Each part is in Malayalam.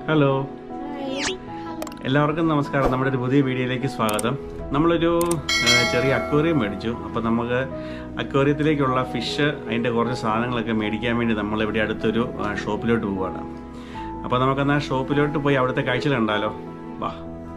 ഹലോ, എല്ലാവർക്കും നമസ്കാരം. നമ്മുടെ ഒരു പുതിയ വീഡിയോയിലേക്ക് സ്വാഗതം. നമ്മളൊരു ചെറിയ അക്വേറിയം മേടിച്ചു. അപ്പോൾ നമുക്ക് അക്വേറിയത്തിലേക്കുള്ള ഫിഷ്, അതിൻ്റെ കുറച്ച് സാധനങ്ങളൊക്കെ മേടിക്കാൻ വേണ്ടി നമ്മളിവിടെ അടുത്തൊരു ഷോപ്പിലോട്ട് പോവുകയാണ്. അപ്പോൾ നമുക്കെന്നാൽ ഷോപ്പിലോട്ട് പോയി അവിടുത്തെ കാഴ്ചകൾ കണ്ടാലോ? വാ.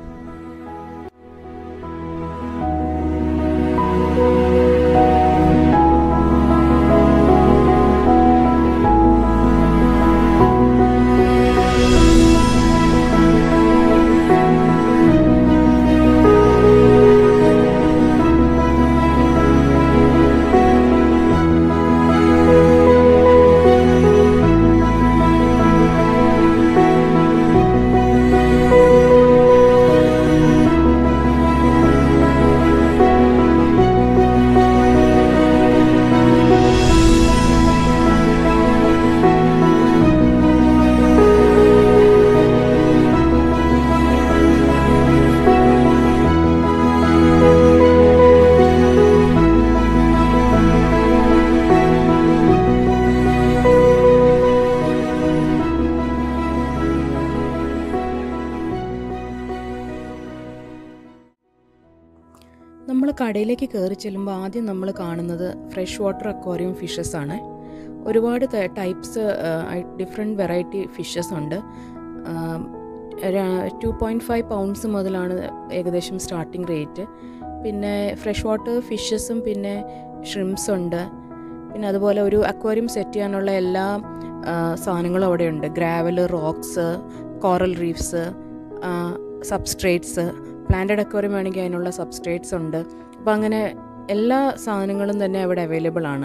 നമ്മൾ കടയിലേക്ക് കയറി ചെല്ലുമ്പോൾ ആദ്യം നമ്മൾ കാണുന്നത് ഫ്രഷ് വാട്ടർ അക്വേറിയം ഫിഷസ് ആണ്. ഒരുപാട് ടൈപ്സ്, ഡിഫറെൻറ്റ് വെറൈറ്റി ഫിഷസ് ഉണ്ട്. 2.5 പൗണ്ട്സ് മുതലാണ് ഏകദേശം സ്റ്റാർട്ടിംഗ് റേറ്റ്. പിന്നെ ഫ്രഷ് വാട്ടർ ഫിഷസും പിന്നെ ഷ്രിംസ് ഉണ്ട്. പിന്നെ അതുപോലെ ഒരു അക്വേറിയം സെറ്റ് ചെയ്യാനുള്ള എല്ലാ സാധനങ്ങളും അവിടെ ഉണ്ട്. Gravel, rocks, coral reefs, substrates, planted aquarium വേണമെങ്കിൽ അതിനുള്ള സബ്സ്ട്രേറ്റ്സ് ഉണ്ട്. അപ്പോൾ അങ്ങനെ എല്ലാ സാധനങ്ങളും തന്നെ അവിടെ അവൈലബിൾ ആണ്.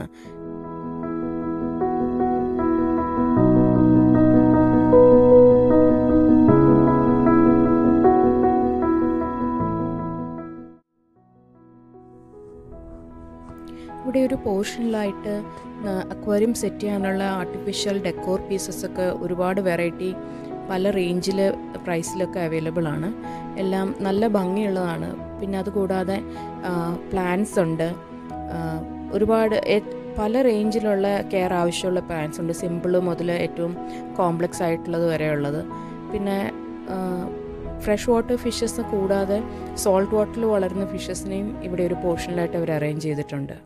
ഇവിടെ ഒരു പോർഷനിലായിട്ട് അക്വേറിയം സെറ്റ് ചെയ്യാനുള്ള ആർട്ടിഫിഷ്യൽ ഡെക്കോർ പീസസ് ഒക്കെ ഒരുപാട് വെറൈറ്റി പല റേഞ്ചിൽ പ്രൈസിലൊക്കെ അവൈലബിൾ ആണ്. എല്ലാം നല്ല ഭംഗിയുള്ളതാണ്. പിന്നെ അതുകൂടാതെ പ്ലാന്റ്സ് ഉണ്ട്. ഒരുപാട് പല റേഞ്ചിലുള്ള കെയർ ആവശ്യമുള്ള പ്ലാന്റ്സ് ഉണ്ട്. സിമ്പിൾ മുതൽ ഏറ്റവും കോംപ്ലക്സ് ആയിട്ടുള്ളത് വരെ ഉള്ളത്. പിന്നെ ഫ്രഷ് വാട്ടർ ഫിഷസ് കൂടാതെ സോൾട്ട് വാട്ടറിൽ വളരുന്ന ഫിഷസിനെയും ഇവിടെ ഒരു പോർഷനിലായിട്ട് അവർ അറേഞ്ച് ചെയ്തിട്ടുണ്ട്.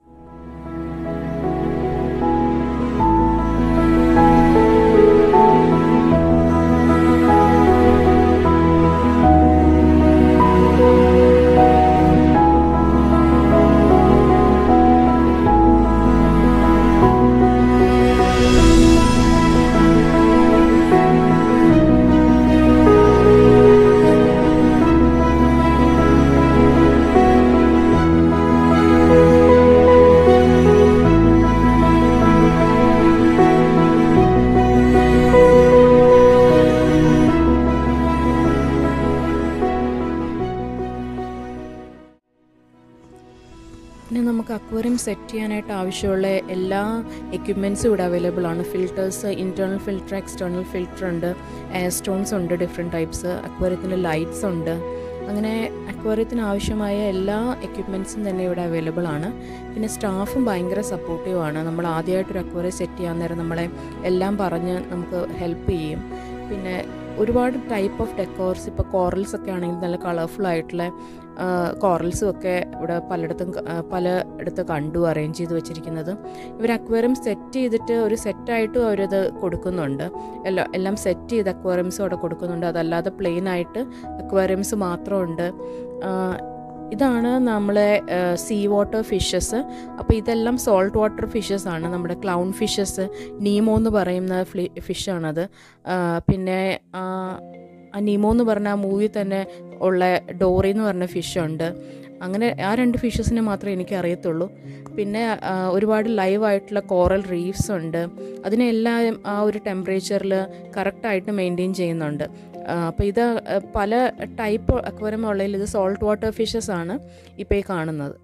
പിന്നെ നമുക്ക് അക്വേറിയം സെറ്റ് ചെയ്യാനായിട്ട് ആവശ്യമുള്ള എല്ലാ എക്യുപ്മെൻറ്റ്സും ഇവിടെ അവൈലബിൾ ആണ്. Filters, internal filter, external filter ഉണ്ട്, എയർ സ്റ്റോൺസ് ഉണ്ട്, ഡിഫറെൻറ്റ് ടൈപ്സ്, അക്വേറിയത്തിൻ്റെ ലൈറ്റ്സ് ഉണ്ട്. അങ്ങനെ അക്വേറിയത്തിന് ആവശ്യമായ എല്ലാ എക്യുപ്മെൻറ്റ്സും തന്നെ ഇവിടെ അവൈലബിൾ ആണ്. പിന്നെ സ്റ്റാഫും ഭയങ്കര സപ്പോർട്ടീവ് ആണ്. നമ്മൾ ആദ്യമായിട്ടൊരു അക്വേറിയം സെറ്റ് ചെയ്യാൻ നേരം നമ്മളെ എല്ലാം പറഞ്ഞ് നമുക്ക് ഹെൽപ്പ് ചെയ്യും. പിന്നെ ഒരുപാട് ടൈപ്പ് ഓഫ് ഡെക്കോർസ്, ഇപ്പോൾ കോറൽസ് ഒക്കെ ആണെങ്കിൽ നല്ല കളർഫുൾ ആയിട്ടുള്ള കോറൽസും ഒക്കെ ഇവിടെ പലയിടത്ത് കണ്ടു അറേഞ്ച് ചെയ്ത് വെച്ചിരിക്കുന്നത്. ഇവർ അക്വേറിയം സെറ്റ് ചെയ്തിട്ട് ഒരു സെറ്റായിട്ടും അവരത് കൊടുക്കുന്നുണ്ട്. എല്ലാം സെറ്റ് ചെയ്ത് അക്വേറിയംസും അവിടെ കൊടുക്കുന്നുണ്ട്. അതല്ലാതെ പ്ലെയിൻ ആയിട്ട് അക്വേറിയംസ് മാത്രമുണ്ട്. ഇതാണ് നമ്മളെ സീ വാട്ടർ ഫിഷസ്. അപ്പോൾ ഇതെല്ലാം സോൾട്ട് വാട്ടർ ഫിഷസ് ആണ്. നമ്മുടെ ക്ലൗൺ ഫിഷസ്, നീമോ എന്ന് പറയുന്ന ഫിഷാണത്. പിന്നെ നീമോ എന്ന് പറഞ്ഞ ആ മൂവി തന്നെ ഉള്ള ഡോറി എന്ന് പറഞ്ഞ ഫിഷുണ്ട്. അങ്ങനെ ആ 2 ഫിഷസിനെ മാത്രമേ എനിക്ക് അറിയത്തുള്ളൂ. പിന്നെ ഒരുപാട് ലൈവായിട്ടുള്ള കോറൽ റീഫ്സ് ഉണ്ട്. അതിനെല്ലാം ആ ഒരു ടെമ്പറേച്ചറിൽ കറക്റ്റായിട്ട് മെയിൻറ്റെയിൻ ചെയ്യുന്നുണ്ട്. അപ്പോൾ ഇത് പല ടൈപ്പ് അക്വേറിയം ഉള്ളതിൽ ഇത് സോൾട്ട് വാട്ടർ ഫിഷസ് ആണ് ഇപ്പോൾ ഈ കാണുന്നത്.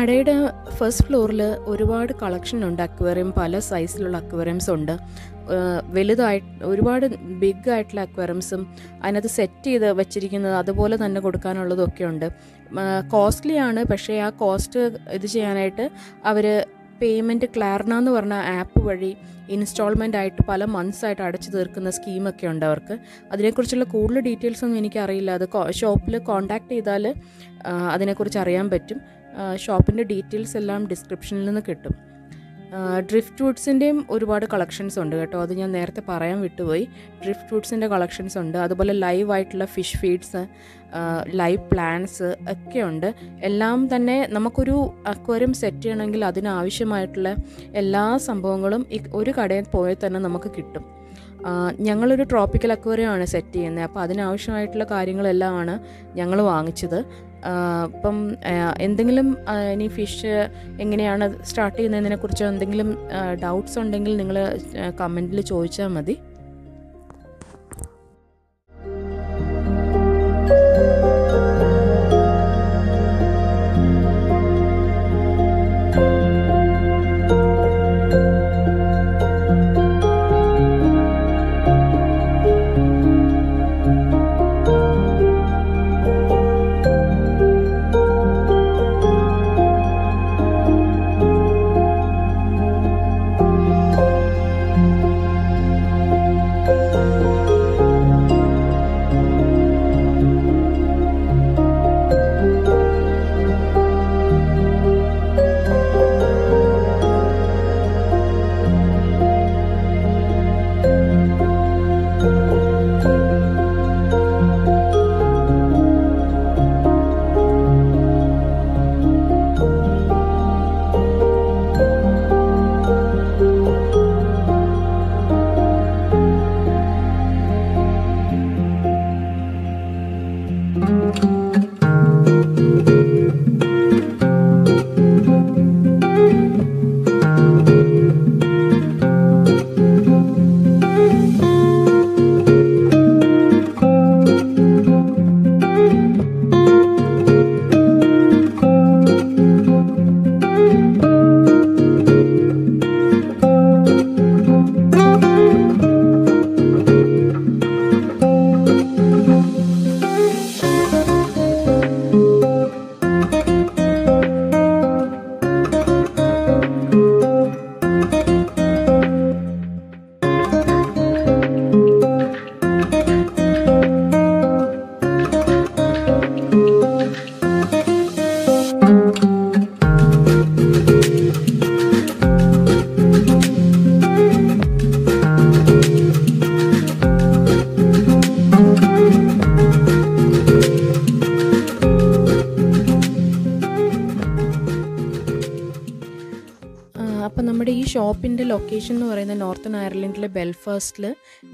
കടയുടെ ഫസ്റ്റ് ഫ്ലോറിൽ ഒരുപാട് കളക്ഷൻ ഉണ്ട്. അക്വേറിയം, പല സൈസിലുള്ള അക്വേറിയംസ് ഉണ്ട്. ഒരുപാട് ബിഗ് ആയിട്ടുള്ള അക്വേറിയംസും അതിനകത്ത് സെറ്റ് ചെയ്ത് വെച്ചിരിക്കുന്നത് അതുപോലെ തന്നെ കൊടുക്കാനുള്ളതും ഒക്കെ ഉണ്ട്. കോസ്റ്റ്ലി ആണ്, പക്ഷേ ആ കോസ്റ്റ് ഇത് ചെയ്യാനായിട്ട് അവർ പേയ്മെൻറ്റ് ക്ലാർന എന്ന് പറഞ്ഞ ആപ്പ് വഴി ഇൻസ്റ്റാൾമെൻ്റ് ആയിട്ട് പല മന്ത്സ് ആയിട്ട് അടച്ചു തീർക്കുന്ന സ്കീമൊക്കെ ഉണ്ട് അവർക്ക്. അതിനെക്കുറിച്ചുള്ള കൂടുതൽ ഡീറ്റെയിൽസ് ഒന്നും എനിക്കറിയില്ല. അത് ഷോപ്പിൽ കോൺടാക്റ്റ് ചെയ്താൽ അതിനെക്കുറിച്ച് അറിയാൻ പറ്റും. ഷോപ്പിൻ്റെ ഡീറ്റെയിൽസ് എല്ലാം ഡിസ്ക്രിപ്ഷനിൽ നിന്ന് കിട്ടും. ഡ്രിഫ്റ്റ് വുഡ്സിൻ്റെയും ഒരുപാട് കളക്ഷൻസ് ഉണ്ട് കേട്ടോ, അത് ഞാൻ നേരത്തെ പറയാൻ വിട്ടുപോയി. ഡ്രിഫ്റ്റ് വുഡ്സിൻ്റെ കളക്ഷൻസ് ഉണ്ട്, അതുപോലെ ലൈവായിട്ടുള്ള ഫിഷ് ഫീഡ്സ്, ലൈവ് പ്ലാന്റ്സ് ഒക്കെ ഉണ്ട്. എല്ലാം തന്നെ നമുക്കൊരു അക്വേറിയം സെറ്റ് ചെയ്യണമെങ്കിൽ അതിനാവശ്യമായിട്ടുള്ള എല്ലാ സംഭവങ്ങളും ഒരു കടയിൽ പോയാൽ തന്നെ നമുക്ക് കിട്ടും. ഞങ്ങളൊരു ട്രോപ്പിക്കൽ അക്വേറിയമാണ് സെറ്റ് ചെയ്യുന്നത്, അപ്പോൾ അതിനാവശ്യമായിട്ടുള്ള കാര്യങ്ങളെല്ലാമാണ് ഞങ്ങൾ വാങ്ങിച്ചത്. ഇപ്പം എന്തെങ്കിലും ഇനി ഫിഷ് എങ്ങനെയാണ് സ്റ്റാർട്ട് ചെയ്യുന്നതിനെക്കുറിച്ചോ എന്തെങ്കിലും ഡൗട്ട്സ് ഉണ്ടെങ്കിൽ നിങ്ങൾ കമൻറ്റിൽ ചോദിച്ചാൽ മതി. അപ്പം നമ്മുടെ ഈ ഷോപ്പിൻ്റെ ലൊക്കേഷൻ എന്ന് പറയുന്നത് നോർത്തേൺ അയർലൻഡിലെ ബെൽഫാസ്റ്റിൽ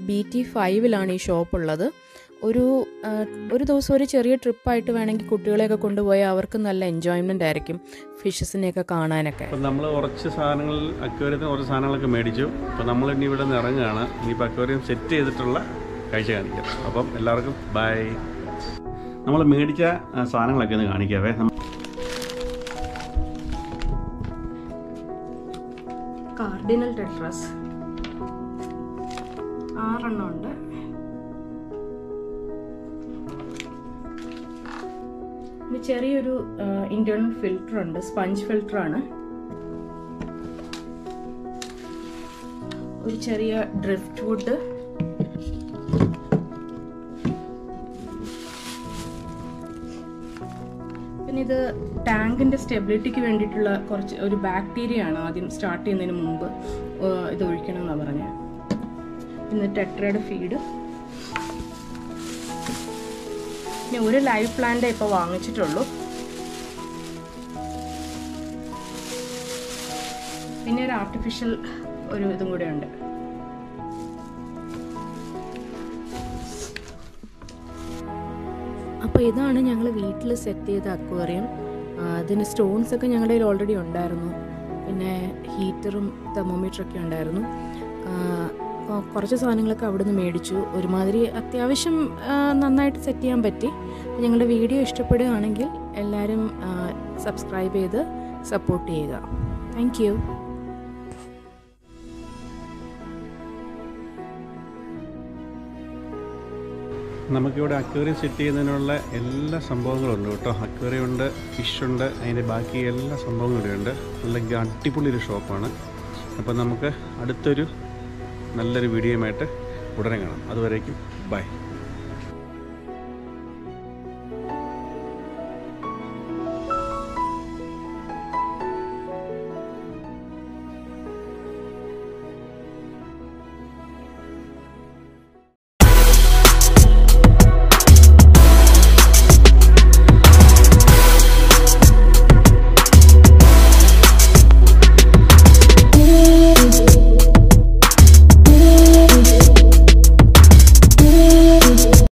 BT5 ഈ ഷോപ്പുള്ളത്. ഒരു ദിവസം ഒരു ചെറിയ ട്രിപ്പായിട്ട് വേണമെങ്കിൽ കുട്ടികളെയൊക്കെ കൊണ്ടുപോയാൽ അവർക്ക് നല്ല എൻജോയ്മെൻ്റ് ആയിരിക്കും ഫിഷസിനെയൊക്കെ കാണാനൊക്കെ. അപ്പം നമ്മൾ കുറച്ച് സാധനങ്ങൾ അക്വേറിയത്തിന് കുറച്ച് സാധനങ്ങളൊക്കെ മേടിച്ചു. അപ്പോൾ നമ്മൾ ഇനി ഇവിടെ നിന്ന് ഇറങ്ങുകയാണ്. ഇനിയിപ്പോൾ അക്വേറിയം സെറ്റ് ചെയ്തിട്ടുള്ള കാഴ്ച കാണിക്കാം. അപ്പം എല്ലാവർക്കും ബൈ. നമ്മൾ മേടിച്ച സാധനങ്ങളൊക്കെ ഒന്ന് കാണിക്കാവേ. കാർഡിനൽ ടെട്രാസ് 6 എണ്ണം ഉണ്ട്. ചെറിയൊരു ഇന്റേണൽ ഫിൽറ്റർ ഉണ്ട്, സ്പഞ്ച് ഫിൽറ്ററാണ്. ഒരു ചെറിയ ഡ്രിഫ്റ്റ് വുഡ്, പിന്നെ ഇത് ടാങ്കിൻ്റെ സ്റ്റെബിലിറ്റിക്ക് വേണ്ടിയിട്ടുള്ള ഒരു ബാക്ടീരിയ ആണ്. ആദ്യം സ്റ്റാർട്ട് ചെയ്യുന്നതിന് മുമ്പ് ഇത് ഒഴിക്കണമെന്നാണ് പറഞ്ഞത്. പിന്നെ ടെട്രയുടെ ഫീഡ്, പിന്നെ ഒരു ലൈവ് പ്ലാന്റ് ഇപ്പോൾ വാങ്ങിച്ചിട്ടുള്ളൂ. പിന്നെ ഒരു ആർട്ടിഫിഷ്യൽ ഒരു ഇതും കൂടെ ഉണ്ട്. അപ്പോൾ ഇതാണ് ഞങ്ങൾ വീട്ടിൽ സെറ്റ് ചെയ്ത അക്വേറിയം. അതിന് സ്റ്റോൺസ് ഒക്കെ ഞങ്ങളുടെ കയ്യിൽ ഓൾറെഡി ഉണ്ടായിരുന്നു. പിന്നെ ഹീറ്ററും തെർമോമീറ്ററൊക്കെ ഉണ്ടായിരുന്നു. കുറച്ച് സാധനങ്ങളൊക്കെ അവിടെ നിന്ന് മേടിച്ചു. ഒരുമാതിരി അത്യാവശ്യം നന്നായിട്ട് സെറ്റ് ചെയ്യാൻ പറ്റി. ഞങ്ങളുടെ വീഡിയോ ഇഷ്ടപ്പെടുകയാണെങ്കിൽ എല്ലാവരും സബ്സ്ക്രൈബ് ചെയ്ത് സപ്പോർട്ട് ചെയ്യുക. Thank you. നമുക്കിവിടെ അക്വേറിയം സെറ്റ് ചെയ്യുന്നതിനുള്ള എല്ലാ സംഭവങ്ങളും ഉണ്ട് കേട്ടോ. അക്വേറിയം ഉണ്ട്, ഫിഷുണ്ട്, അതിൻ്റെ ബാക്കി എല്ലാ സംഭവങ്ങളും ഇവിടെ ഉണ്ട്. നല്ല അടിപൊളി ഒരു ഷോപ്പാണ്. അപ്പോൾ നമുക്ക് അടുത്തൊരു നല്ലൊരു വീഡിയോയുമായിട്ട് ഉടനെ കാണാം. അതുവരേക്കും ബൈ.